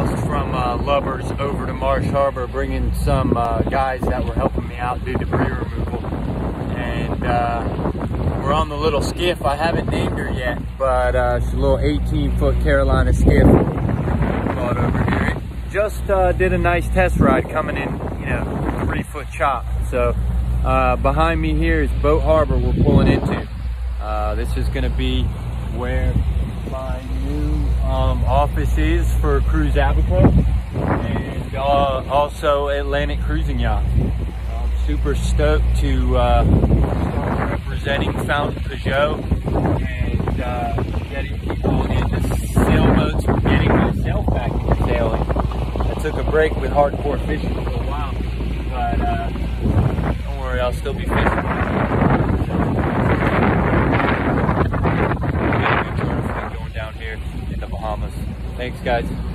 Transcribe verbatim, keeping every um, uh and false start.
crossed from uh, Lubbers over to Marsh Harbor, bringing some uh, guys that were helping me out do debris removal. And uh, we're on the little skiff. I haven't named her yet, but uh, she's a little eighteen foot Carolina skiff. Brought over here. It just uh, did a nice test ride coming in, you know, three foot chop. So uh, behind me here is Boat Harbor we're pulling into. Uh, this is going to be where my new um, office is for Cruise Abaco, and uh, also Atlantic Cruising Yacht. I'm super stoked to uh, start representing Fountain Peugeot and uh, getting people into sailboats and getting myself back into sailing. I took a break with hardcore fishing for a while, but uh, don't worry, I'll still be fishing. Down here in the Bahamas. Thanks, guys.